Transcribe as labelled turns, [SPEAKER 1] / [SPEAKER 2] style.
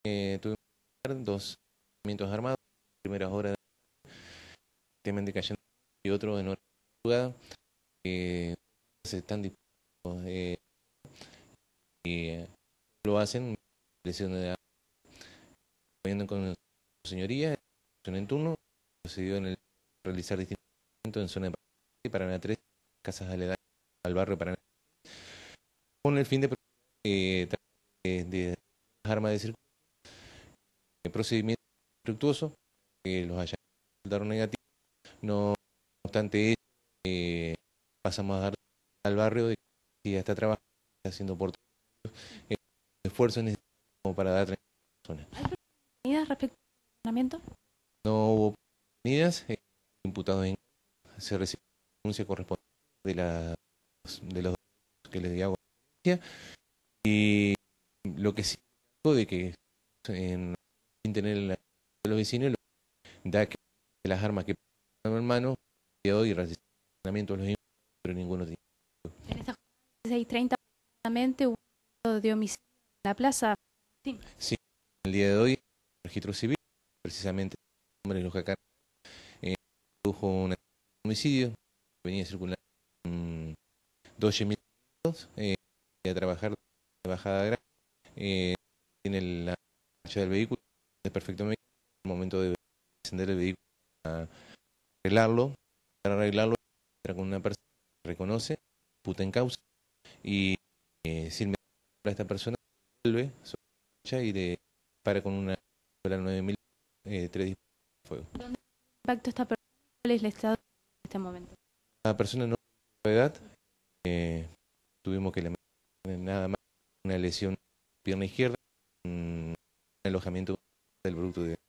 [SPEAKER 1] tuvimos dos movimientos armados, primeras horas de cayendo y otro en hora de madrugada. Se están dispuestos y lo hacen lesión de viendo con su señoría en turno, procedió en el realizar distintos eventos en zona de Paraná 3, casas aledañas al barrio Paraná, con el fin de armas de circulación, procedimiento infructuoso, los hallazgos resultaron negativos. No obstante ello, pasamos a dar al barrio de que ya está trabajando, está haciendo por esfuerzos necesarios para dar tranquilidad a la zona.
[SPEAKER 2] ¿Hay medidas respecto al funcionamiento?
[SPEAKER 1] No hubo medidas, imputados en se recibió la denuncia correspondiente de los que les di agua y lo que sí de que sin tener la de los vecinos da que las armas que en mano de hoy racionamiento de los imputados, pero ninguno tiene.
[SPEAKER 2] En esta jornada de 16:30 aproximadamente hubo un caso de homicidio en la plaza. Sí.
[SPEAKER 1] Sí, el día de hoy el registro civil, precisamente hombres los que acá produjo un homicidio, venía circulando dos yemetos a trabajar de bajada grande, tiene la marcha del vehículo, es perfectamente el momento de encender el vehículo a arreglarlo, para arreglarlo con una persona que reconoce, puta en causa y sin mediar a esta persona vuelve sobre la marcha y le para con una pistola 9000 tres disparos de fuego.
[SPEAKER 2] ¿Dónde impacto esta persona? ¿Cuál es el estado en este momento?
[SPEAKER 1] La persona no de edad, tuvimos que nada más una lesión en la pierna izquierda, un alojamiento del producto de